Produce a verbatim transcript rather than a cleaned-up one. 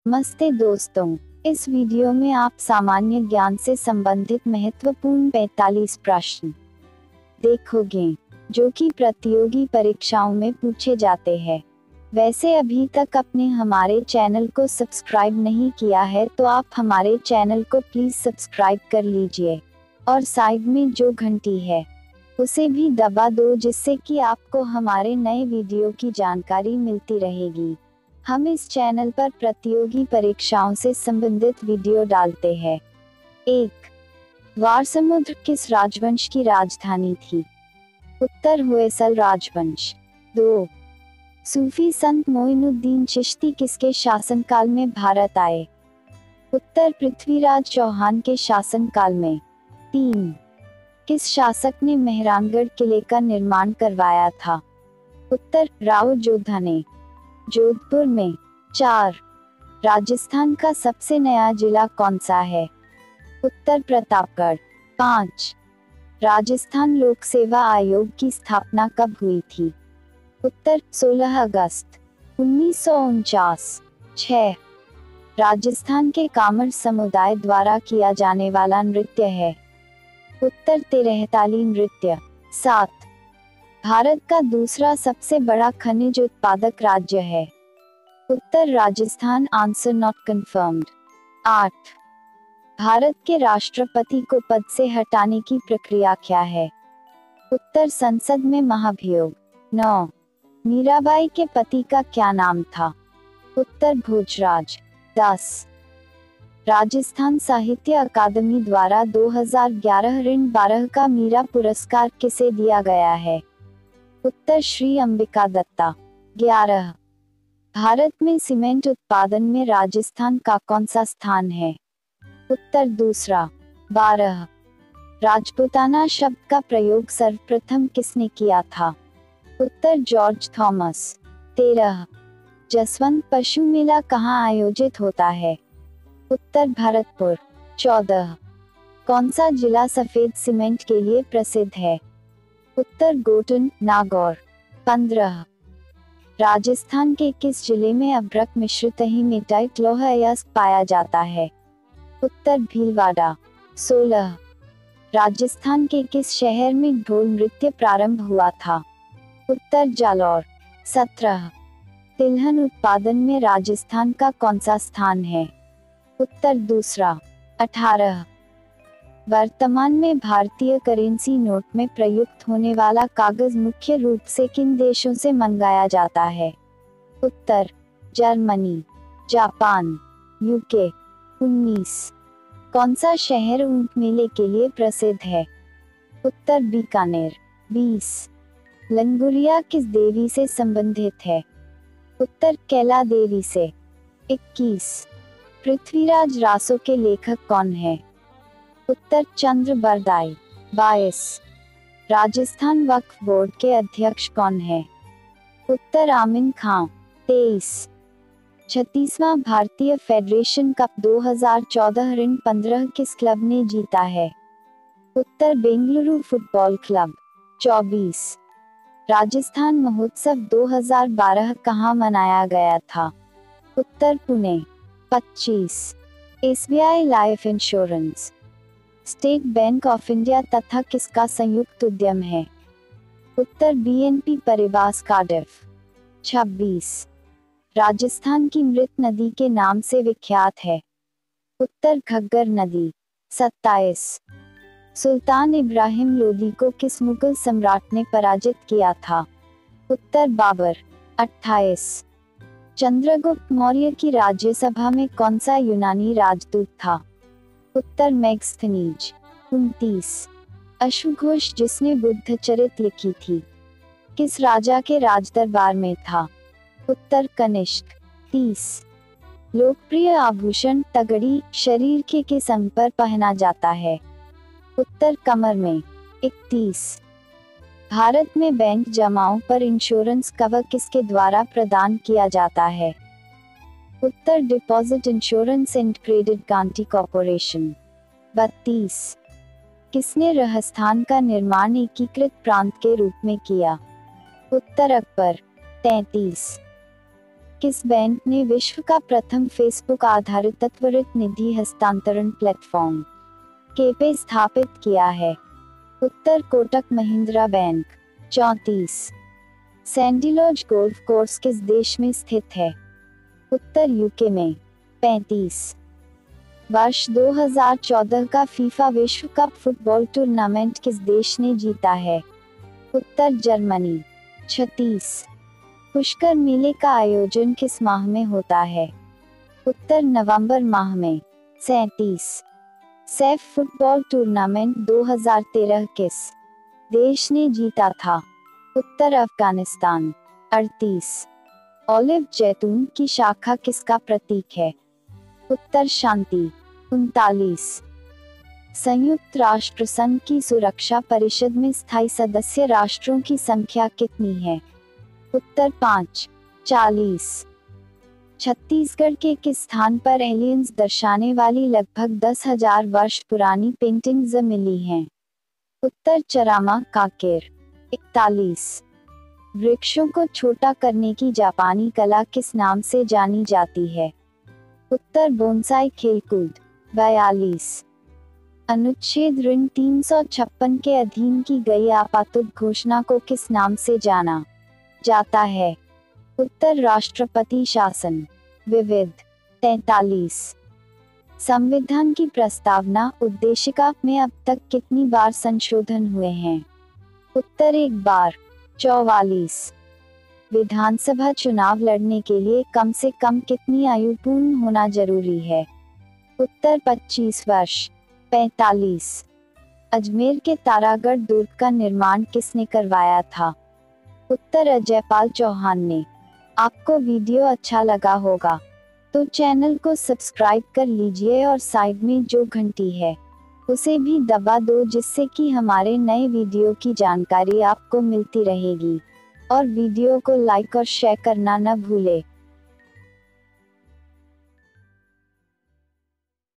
नमस्ते दोस्तों, इस वीडियो में आप सामान्य ज्ञान से संबंधित महत्वपूर्ण पैंतालीस प्रश्न देखोगे, जो कि प्रतियोगी परीक्षाओं में पूछे जाते हैं। वैसे अभी तक आपने हमारे चैनल को सब्सक्राइब नहीं किया है तो आप हमारे चैनल को प्लीज सब्सक्राइब कर लीजिए और साइड में जो घंटी है उसे भी दबा दो, जिससे कि आपको हमारे नए वीडियो की जानकारी मिलती रहेगी। हम इस चैनल पर प्रतियोगी परीक्षाओं से संबंधित वीडियो डालते हैं। एक, वारसमुद्र किस राजवंश की राजधानी थी? उत्तर, होयसल राजवंश। दो, सूफी संत मोइनुद्दीन चिश्ती किसके शासनकाल में भारत आए? उत्तर, पृथ्वीराज चौहान के शासनकाल में। तीन, किस शासक ने मेहरानगढ़ किले का निर्माण करवाया था? उत्तर, राव जोधा ने। जोधपुर में। चार, राजस्थान का सबसे नया जिला कौन सा है? उत्तर, प्रतापगढ़। पाँच, राजस्थान लोक सेवा आयोग की स्थापना कब हुई थी? उत्तर, सोलह अगस्त उन्नीस सौ उनचास। छह, राजस्थान के कामर समुदाय द्वारा किया जाने वाला नृत्य है? उत्तर, तेरहताली नृत्य। सात, भारत का दूसरा सबसे बड़ा खनिज उत्पादक राज्य है? उत्तर, राजस्थान। Answer not confirmed. आठ, भारत के राष्ट्रपति को पद से हटाने की प्रक्रिया क्या है? उत्तर, संसद में महाभियोग। नौ, मीराबाई के पति का क्या नाम था? उत्तर, भोजराज। दस, राजस्थान साहित्य अकादमी द्वारा दो हज़ार ग्यारह ऋण बारह का मीरा पुरस्कार किसे दिया गया है? उत्तर, श्री अंबिका दत्ता। ग्यारह, भारत में सीमेंट उत्पादन में राजस्थान का कौन सा स्थान है? उत्तर, दूसरा। बारह, राजपूताना शब्द का प्रयोग सर्वप्रथम किसने किया था? उत्तर, जॉर्ज थॉमस। तेरह, जसवंत पशु मेला कहाँ आयोजित होता है? उत्तर, भरतपुर। चौदह, कौन सा जिला सफेद सीमेंट के लिए प्रसिद्ध है? उत्तर, गोटन, नागौर। पंद्रह, राजस्थान के किस जिले में अभ्रक मिश्रित हीमेटाइट लौह अयस्क पाया जाता है? उत्तर, भीलवाड़ा। सोलह, राजस्थान के किस शहर में ढोल नृत्य प्रारंभ हुआ था? उत्तर, जालौर। सत्रह, तिलहन उत्पादन में राजस्थान का कौन सा स्थान है? उत्तर, दूसरा। अठारह, वर्तमान में भारतीय करेंसी नोट में प्रयुक्त होने वाला कागज मुख्य रूप से किन देशों से मंगाया जाता है? उत्तर, जर्मनी, जापान, यूके। उन्नीस, कौन सा शहर ऊंट मेले के लिए प्रसिद्ध है? उत्तर, बीकानेर। बीस, लंगुरिया किस देवी से संबंधित है? उत्तर, कैला देवी से। इक्कीस, पृथ्वीराज रासो के लेखक कौन है? उत्तर, चंद्र बरदाई। बाईस, राजस्थान वक्फ बोर्ड के अध्यक्ष कौन है? उत्तर, आमिन खां। तेईस, छत्तीसवां भारतीय फेडरेशन कप दो हज़ार चौदह ऋण पंद्रह किस क्लब ने जीता है? उत्तर, बेंगलुरु फुटबॉल क्लब। चौबीस, राजस्थान महोत्सव दो हज़ार बारह कहाँ मनाया गया था? उत्तर, पुणे। पच्चीस, SBI life insurance state bank of India तथा किसका संयुक्त उद्यम है? उत्तर, बीएनपी परिवास कार्डिफ। छब्बीस, राजस्थान की मृत नदी के नाम से विख्यात है? उत्तर, घग्गर नदी। सत्ताईस, सुल्तान इब्राहिम लोदी को किस मुगल सम्राट ने पराजित किया था? उत्तर, बाबर। अट्ठाईस, चंद्रगुप्त मौर्य की राज्यसभा में कौन सा यूनानी राजदूत था? उत्तर, मेगस्थनीज। उनतीस, अश्वघोष जिसने बुद्ध चरित लिखी थी किस राजा के राजदरबार में था? उत्तर, कनिष्क। तीस, लोकप्रिय आभूषण तगड़ी शरीर के किस अंग पर पहना जाता है? उत्तर, कमर में। इकतीस, भारत में बैंक जमाओं पर इंश्योरेंस कवर किसके द्वारा प्रदान किया जाता है? उत्तर, deposit insurance and credit guarantee corporation. बत्तीस, किसने राजस्थान का निर्माण एकीकृत प्रांत के रूप में किया? उत्तर, अकबर। तैंतीस, किस बैंक ने विश्व का प्रथम फेसबुक आधारित त्वरित निधि हस्तांतरण प्लेटफॉर्म केपे स्थापित किया है? उत्तर कोटक महिंद्रा बैंक। चौंतीस। सैंडिलॉज गोल्फ कोर्स किस देश में स्थित है? उत्तर यूके में। पैंतीस। वर्ष दो हज़ार चौदह का फीफा विश्व कप फुटबॉल टूर्नामेंट किस देश ने जीता है? उत्तर जर्मनी। छत्तीस। पुष्कर मेले का आयोजन किस माह में होता है? उत्तर नवंबर माह में। सैंतीस। सैफ फुटबॉल टूर्नामेंट दो हज़ार तेरह किस देश ने जीता था? उत्तर अफगानिस्तान। अड़तीस। ऑलिव जैतून की शाखा किसका प्रतीक है? उत्तर शांति। उनतालीस। संयुक्त राष्ट्र संघ की सुरक्षा परिषद में स्थायी सदस्य राष्ट्रों की संख्या कितनी है? उत्तर पाँच। चालीस। छत्तीसगढ़ के किस स्थान पर एलियंस दर्शाने वाली लगभग दस हजार वर्ष पुरानी पेंटिंग्स मिली हैं? उत्तर चरामा काकेर। इकतालीस। वृक्षों को छोटा करने की जापानी कला किस नाम से जानी जाती है? उत्तर बोनसाई खेलकूद। बयालीस। अनुच्छेद ऋण तीन सौ छप्पन के अधीन की गई आपातुत घोषणा को किस नाम से जाना जाता है? उत्तर राष्ट्रपति शासन। विविध। तैंतालीस। संविधान की प्रस्तावना उद्देशिका में अब तक कितनी बार संशोधन हुए हैं? उत्तर एक बार। चौवालीस। विधानसभा चुनाव लड़ने के लिए कम से कम कितनी आयु पूर्ण होना जरूरी है? उत्तर पच्चीस वर्ष। पैंतालीस। अजमेर के तारागढ़ दुर्ग का निर्माण किसने करवाया था? उत्तर अजयपाल चौहान ने। आपको वीडियो अच्छा लगा होगा तो चैनल को सब्सक्राइब कर लीजिए और साइड में जो घंटी है उसे भी दबा दो, जिससे कि हमारे नए वीडियो की जानकारी आपको मिलती रहेगी। और वीडियो को लाइक और शेयर करना न भूले।